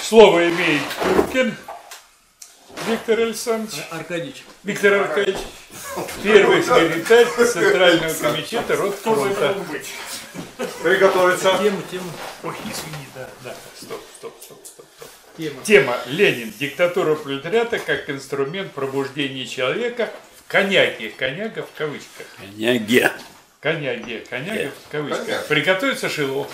Слово имеет Куркин Виктор Александрович. Аркадьевич. Виктор Аркадьевич. Первый секретарь Центрального комитета Ротфронта. Приготовиться. Тема. Ой, извини, да. Стоп. Тема. Тема: Ленин. Диктатура пролетариата как инструмент пробуждения человека в коньяге. Коньяга в кавычках. Коньяге в кавычках. Коньяк. Приготовиться Шилов.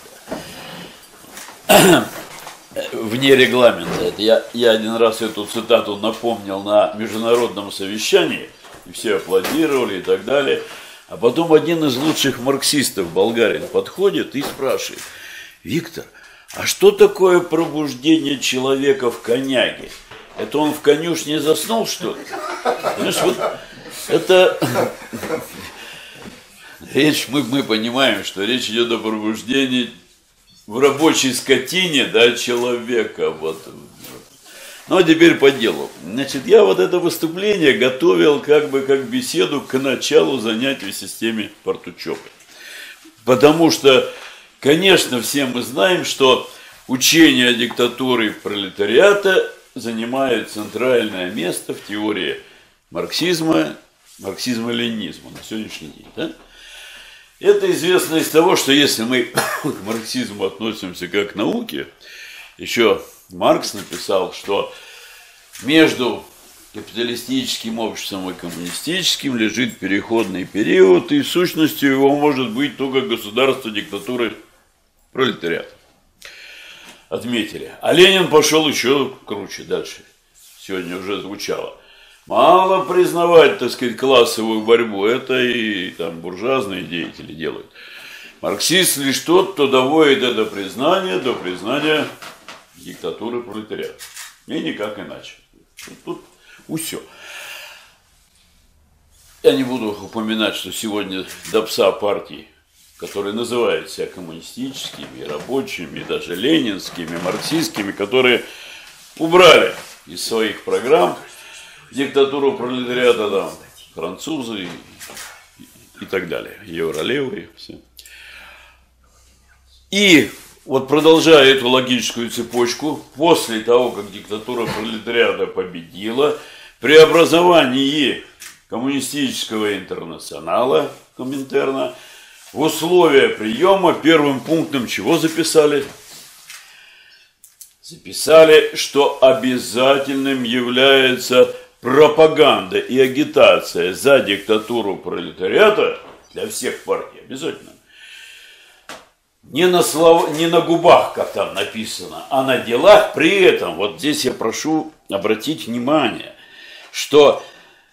Вне регламента. Это я один раз эту цитату напомнил на международном совещании, и все аплодировали и так далее. А потом один из лучших марксистов, болгарин, подходит и спрашивает: Виктор, а что такое пробуждение человека в коньяге? Это он в конюшне заснул, что ли? Понимаешь, вот это... Речь, мы понимаем, что речь идет о пробуждении в рабочей скотине, да, человека. Вот. Ну, а теперь по делу. Значит, я вот это выступление готовил как беседу к началу занятий в системе Партучёпа. Потому что, конечно, все мы знаем, что учение о диктатуре пролетариата занимает центральное место в теории марксизма-ленинизма на сегодняшний день. Да? Это известно из того, что если мы к марксизму относимся как к науке, еще Маркс написал, что между капиталистическим обществом и коммунистическим лежит переходный период, и сущностью его может быть только государство диктатуры пролетариата. Отметили. А Ленин пошел еще круче дальше. Сегодня уже звучало. Мало признавать, так сказать, классовую борьбу, это и там буржуазные деятели делают. Марксист лишь тот, кто доводит это признание до признания диктатуры пролетариата. И никак иначе. Тут усё. Я не буду упоминать, что сегодня до пса партий, которые называют себя коммунистическими, рабочими, даже ленинскими, марксистскими, которые убрали из своих программ диктатуру пролетариата, там, французы и так далее, евролевые, все. И вот продолжая эту логическую цепочку, после того, как диктатура пролетариата победила, при образовании коммунистического интернационала, Коминтерна, в условия приема первым пунктом чего записали? Записали, что обязательным является пропаганда и агитация за диктатуру пролетариата для всех партий, обязательно. Не на губах, как там написано, а на делах. При этом, вот здесь я прошу обратить внимание, что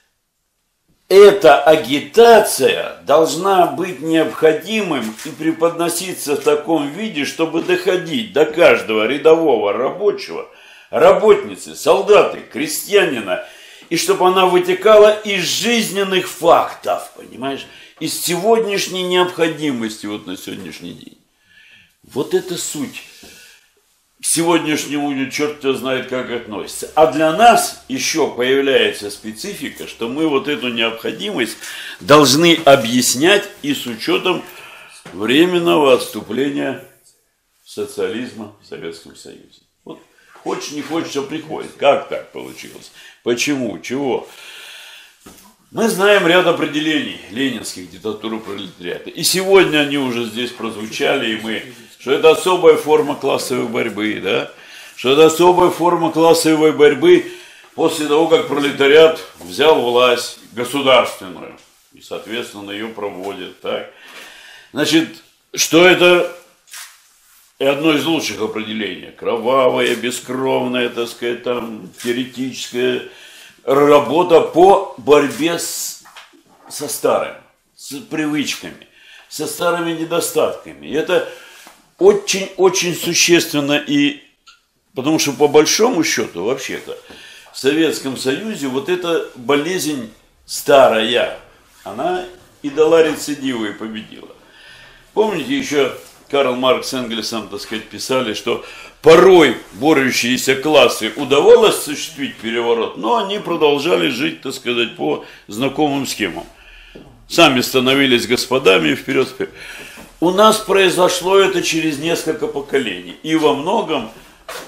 эта агитация должна быть необходимым и преподноситься в таком виде, чтобы доходить до каждого рядового рабочего, работницы, солдата, крестьянина, и чтобы она вытекала из жизненных фактов, понимаешь, из сегодняшней необходимости вот на сегодняшний день. Вот это суть к сегодняшнему, черт его знает, как относится. А для нас еще появляется специфика, что мы вот эту необходимость должны объяснять и с учетом временного отступления социализма в Советском Союзе. Вот хочешь, не хочешь, а приходит. Как так получилось? Почему? Чего? Мы знаем ряд определений ленинских диктатуры пролетариата. И сегодня они уже здесь прозвучали, и мы... Что это особая форма классовой борьбы, да? Что это особая форма классовой борьбы после того, как пролетариат взял власть государственную и, соответственно, ее проводит, так? Значит, что это? И одно из лучших определений. Кровавая, бескровная, так сказать, там, теоретическая работа по борьбе со старым, с привычками, со старыми недостатками. И это очень-очень существенно, и потому что по большому счету, вообще-то, в Советском Союзе вот эта болезнь старая, она и дала рецидивы, и победила. Помните, еще Карл Маркс с Энгельсом, так сказать, писали, что порой борющиеся классы удавалось осуществить переворот, но они продолжали жить, так сказать, по знакомым схемам. Сами становились господами и вперед. У нас произошло это через несколько поколений. И во многом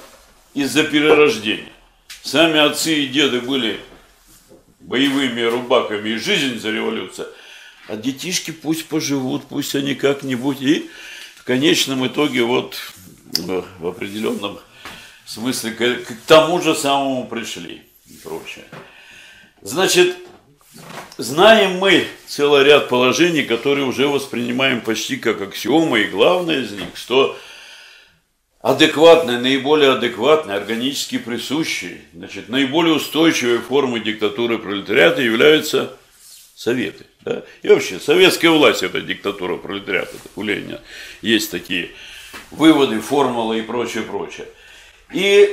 из-за перерождения. Сами отцы и деды были боевыми рубаками, и жизнь за революцию. А детишки пусть поживут, пусть они как-нибудь. И в конечном итоге вот в определенном смысле к тому же самому пришли и прочее. Значит, знаем мы целый ряд положений, которые уже воспринимаем почти как аксиомы, и главное из них, что адекватные, наиболее адекватные, органически присущие, значит, наиболее устойчивые формы диктатуры пролетариата являются советы. Да? И вообще, советская власть – это диктатура пролетариата. У Ленина есть такие выводы, формулы и прочее, прочее. И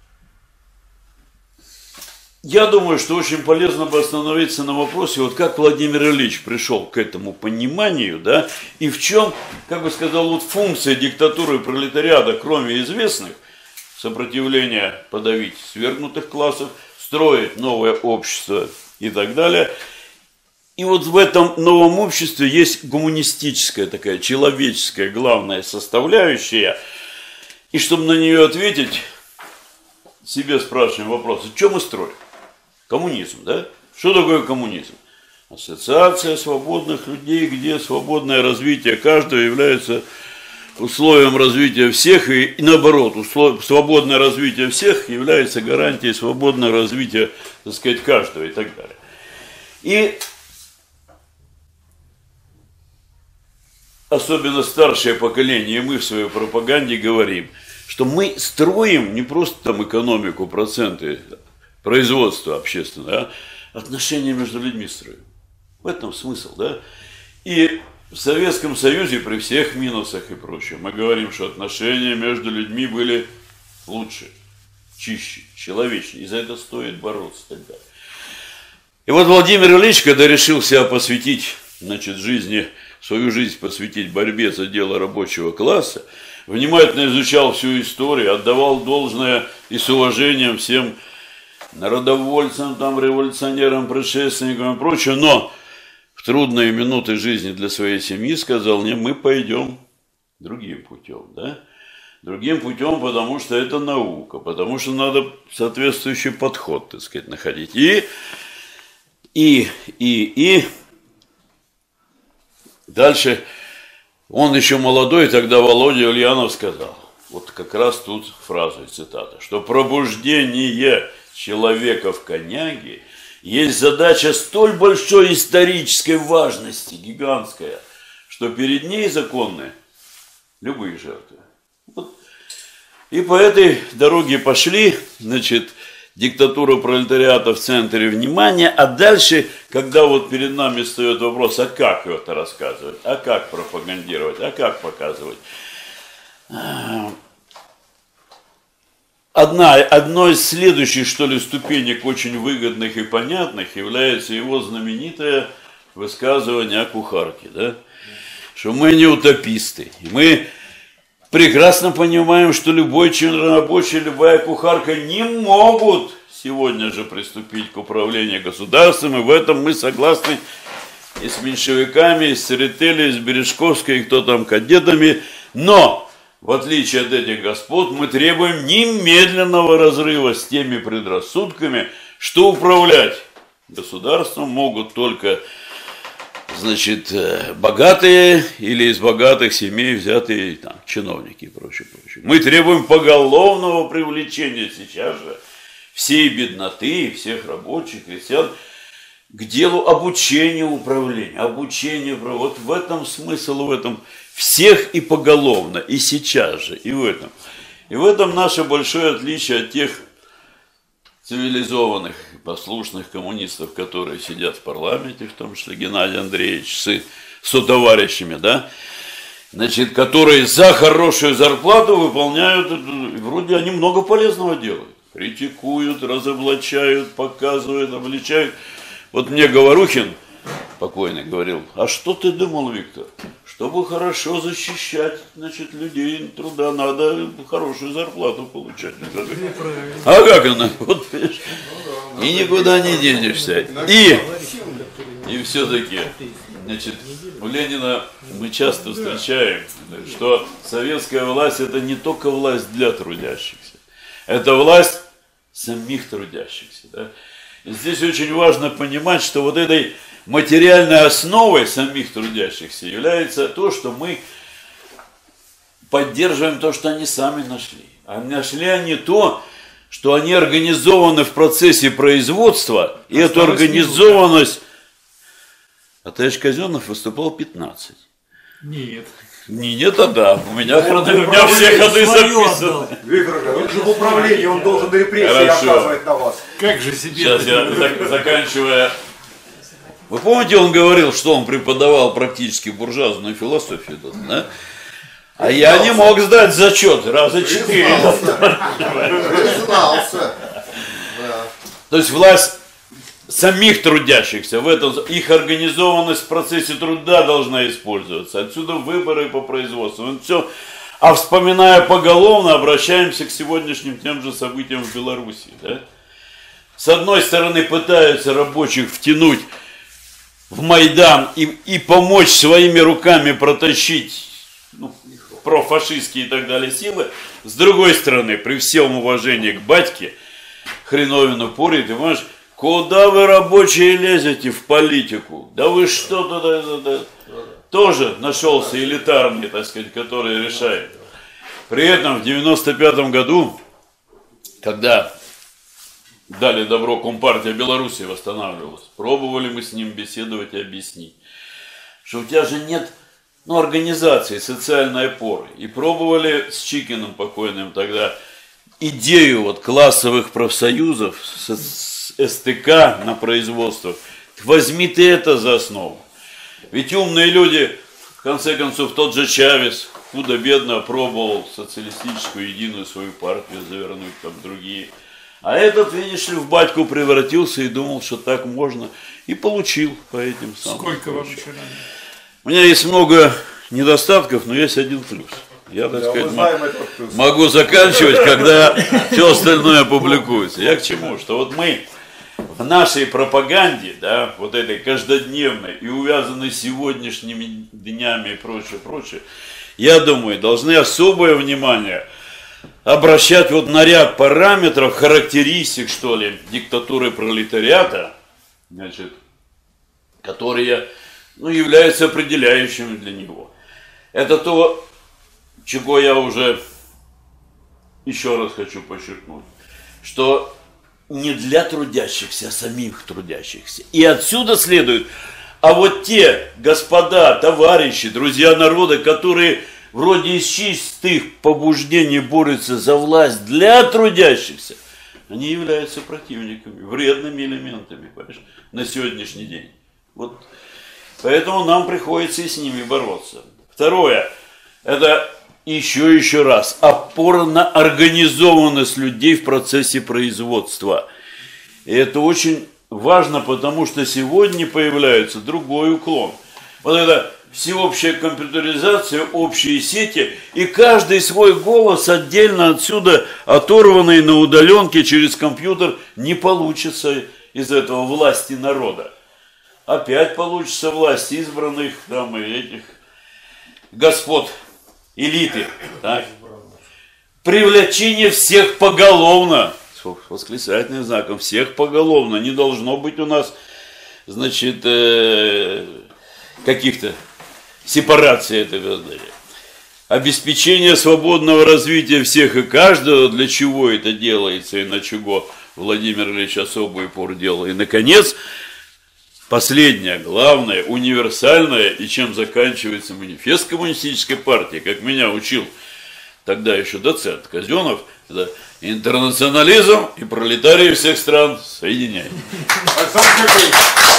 я думаю, что очень полезно бы остановиться на вопросе, вот как Владимир Ильич пришел к этому пониманию, да, и в чем, как бы сказал, вот функция диктатуры пролетариата, кроме известных, сопротивления подавить свергнутых классов, строить новое общество и так далее. И вот в этом новом обществе есть гуманистическая такая, человеческая главная составляющая. И чтобы на нее ответить, себе спрашиваем вопрос, что мы строим? Коммунизм, да? Что такое коммунизм? Ассоциация свободных людей, где свободное развитие каждого является условием развития всех, и наоборот, свободное развитие всех является гарантией свободного развития, так сказать, каждого и так далее. И особенно старшее поколение, мы в своей пропаганде говорим, что мы строим не просто там экономику, проценты производства общественного, а отношения между людьми строим. В этом смысл, да? И в Советском Союзе при всех минусах и прочем мы говорим, что отношения между людьми были лучше, чище, человечнее. И за это стоит бороться и так далее. И вот Владимир Ильич, когда решил себя посвятить, значит, жизни, свою жизнь посвятить борьбе за дело рабочего класса, внимательно изучал всю историю, отдавал должное и с уважением всем народовольцам, там, революционерам, предшественникам и прочее, но в трудные минуты жизни для своей семьи сказал: не, мы пойдем другим путем, да? Другим путем, потому что это наука, потому что надо соответствующий подход, так сказать, находить. И дальше он еще молодой, тогда Володя Ульянов сказал, вот как раз тут фраза, цитата, что пробуждение человека в коняге есть задача столь большой исторической важности, гигантская, что перед ней законны любые жертвы. Вот. И по этой дороге пошли, значит, диктатура пролетариата в центре внимания, а дальше, когда вот перед нами встает вопрос, а как это рассказывать, а как пропагандировать, а как показывать. Одной из следующих, что ли, ступенек очень выгодных и понятных является его знаменитое высказывание о кухарке, да? Что мы не утописты. И мы прекрасно понимаем, что любой чернорабочий, любая кухарка не могут сегодня же приступить к управлению государством, и в этом мы согласны и с меньшевиками, и с Церетели, и с Бережковской, и кто там, кадетами, но в отличие от этих господ, мы требуем немедленного разрыва с теми предрассудками, что управлять государством могут только, значит, богатые или из богатых семей взятые там, чиновники и прочее, прочее. Мы требуем поголовного привлечения сейчас же всей бедноты, всех рабочих, крестьян к делу обучения управления. Вот в этом смысл, в этом всех и поголовно, и сейчас же, и в этом. И в этом наше большое отличие от тех цивилизованных, послушных коммунистов, которые сидят в парламенте, в том числе Геннадий Андреевич с сотоварищами, да, значит, которые за хорошую зарплату выполняют, вроде они много полезного делают. Критикуют, разоблачают, показывают, обличают. Вот мне Говорухин покойный говорил: а что ты думал, Виктор? Чтобы хорошо защищать, значит, людей труда, надо хорошую зарплату получать. А как она? Вот, и никуда не денешься. И все-таки, значит, у Ленина мы часто встречаем, что советская власть — это не только власть для трудящихся, Это власть самих трудящихся. Да? И здесь очень важно понимать, что вот этой материальной основой самих трудящихся является то, что мы поддерживаем то, что они сами нашли. А нашли они то, что они организованы в процессе производства, и эту организованность... А товарищ Казенов выступал 15. Нет. Нет, а да. У меня все ходы записаны. Виктор, он же в управлении, он должен репрессии оказывать на вас. Как же себе... Сейчас я заканчивая... Вы помните, он говорил, что он преподавал практически буржуазную философию, да? А я не мог сдать зачет раза 4. Признался. То есть власть самих трудящихся, в этом их организованность в процессе труда должна использоваться. Отсюда выборы по производству. Все. А вспоминая поголовно, обращаемся к сегодняшним тем же событиям в Беларуси. Да? С одной стороны, пытаются рабочих втянуть в Майдан и помочь своими руками протащить профашистские и так далее силы. С другой стороны, при всем уважении к батьке, хреновину порит, ты понимаешь, куда вы, рабочие, лезете в политику? Да вы что туда... Тоже нашелся элитарный, так сказать, который решает. При этом в 95 году, когда дали добро Компартия Беларуси восстанавливалась, пробовали мы с ним беседовать и объяснить, что у тебя же нет организации социальной опоры. И пробовали с Чикиным покойным тогда идею классовых профсоюзов, с СТК на производство. Возьми ты это за основу. Ведь умные люди, в конце концов, тот же Чавес худо-бедно пробовал социалистическую единую свою партию завернуть, там другие. А этот, видишь ли, в батьку превратился и думал, что так можно. И получил по этим самым. Сколько вам еще надо? У меня есть много недостатков, но есть один плюс. Я, так сказать, могу заканчивать, когда все остальное опубликуется. Я к чему? Что вот мы в нашей пропаганде, да, вот этой каждодневной и увязанной с сегодняшними днями и прочее, я думаю, должны особое внимание обращать на ряд параметров, характеристик, что ли, диктатуры пролетариата, значит, которые... являются определяющими для него. Это то, чего я уже еще раз хочу подчеркнуть, что не для трудящихся, а самих трудящихся. И отсюда следует, а вот те господа, товарищи, друзья народа, которые вроде из чистых побуждений борются за власть для трудящихся, они являются противниками, вредными элементами, понимаешь, на сегодняшний день. Поэтому нам приходится и с ними бороться. Второе, это еще раз, опора на организованность людей в процессе производства. И это очень важно, потому что сегодня появляется другой уклон. Вот это всеобщая компьютеризация, общие сети, и каждый свой голос отдельно отсюда, оторванный на удаленке через компьютер, не получится из этого власти народа. Опять получится власть избранных там и этих господ, элиты. Так? Привлечение всех поголовно, с восклицательным знаком, всех поголовно. Не должно быть у нас, значит, каких-то сепараций этого. Обеспечение свободного развития всех и каждого, для чего это делается и на чего Владимир Ильич особый упор делал. И, наконец, последнее, главное, универсальное, и чем заканчивается манифест коммунистической партии, как меня учил тогда еще доцент Казенов, это интернационализм и пролетарии всех стран соединяют.